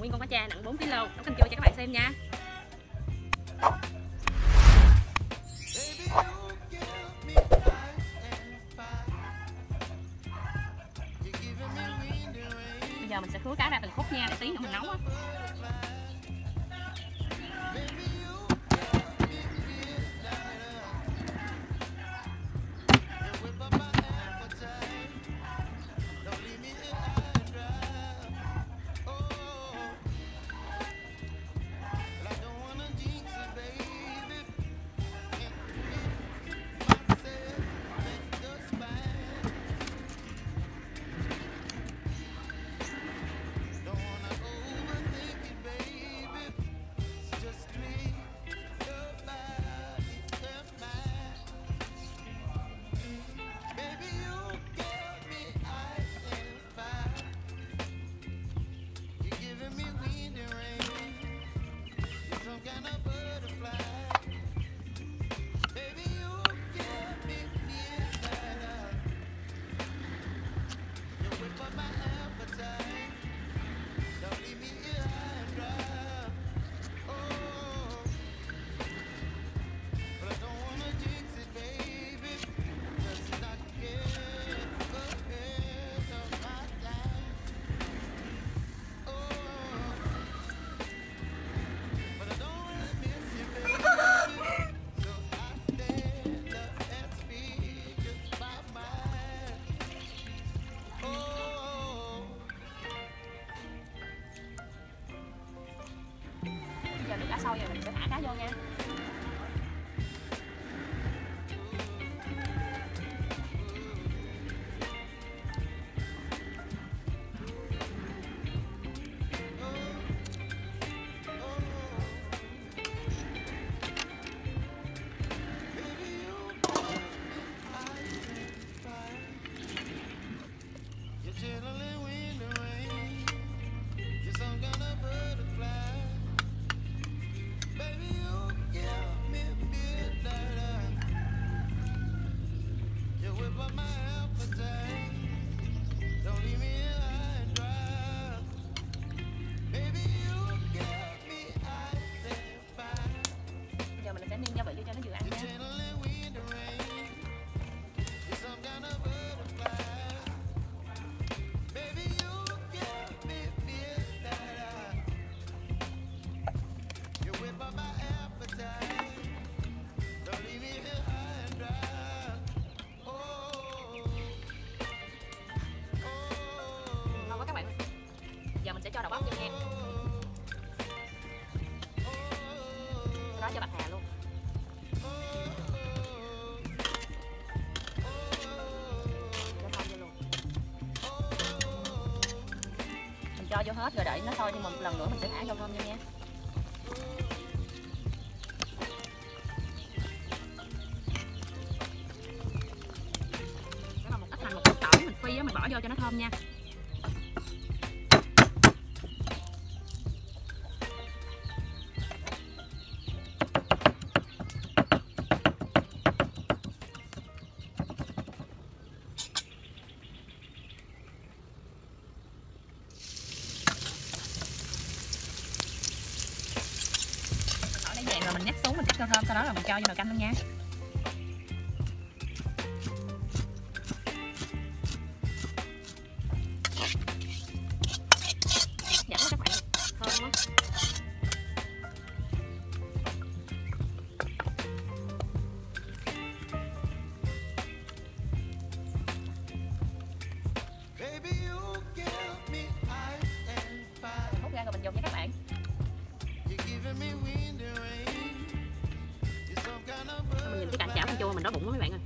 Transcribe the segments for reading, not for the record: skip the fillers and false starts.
nguyên con cá tra nặng 4 kg nấu canh chua cho các bạn xem nha. Bây giờ mình sẽ khứa cá ra từng khúc nha, để tí nữa mình nấu á. Giờ nước đã sôi rồi mình sẽ thả cá vô nha. Giờ mình sẽ nêm gia vị vô cho nó vừa ăn nha. Ngon quá các bạn. Giờ mình sẽ cho đậu bắp vô nha. Sau đó cho bạc hà luôn. Cho thơm vô luôn. Mình cho vô hết rồi đợi nó sôi thêm một lần nữa mình sẽ thả vô thơm vô nha. Đó là một ít hành, một ít tỏi mình phi á, mình bỏ vô cho nó thơm nha. Rồi mình nhắc xuống, mình cắt cho thơm, sau đó là mình cho vô nồi canh luôn nha. Dạ các bạn, thơm quá. Mình hút ra rồi mình dùng nha các bạn. Mình nhìn cái cạnh chảo canh chua mình đói bụng quá mấy bạn ơi.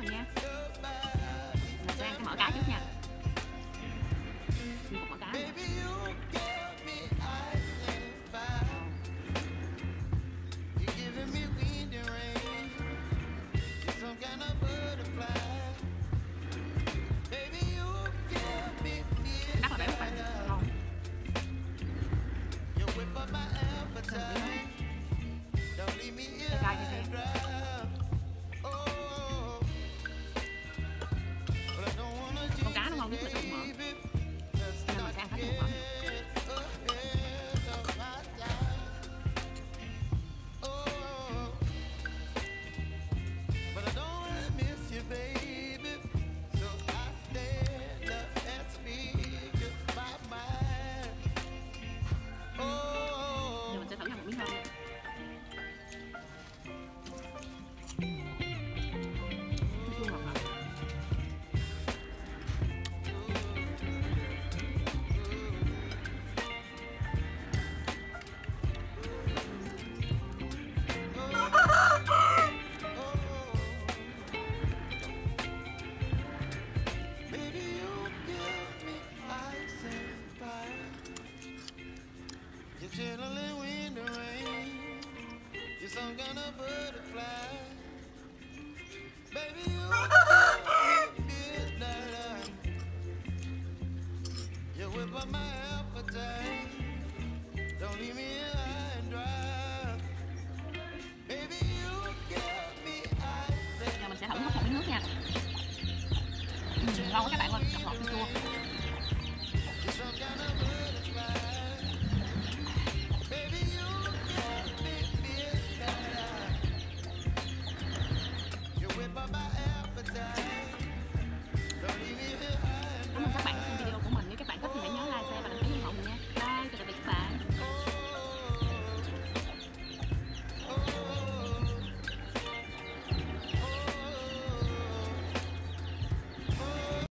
Mở cá trước nha. Một mở cá. Giờ mình sẽ thử múc một miếng nước nha. Ngon quá các bạn ơi, ngọt chua.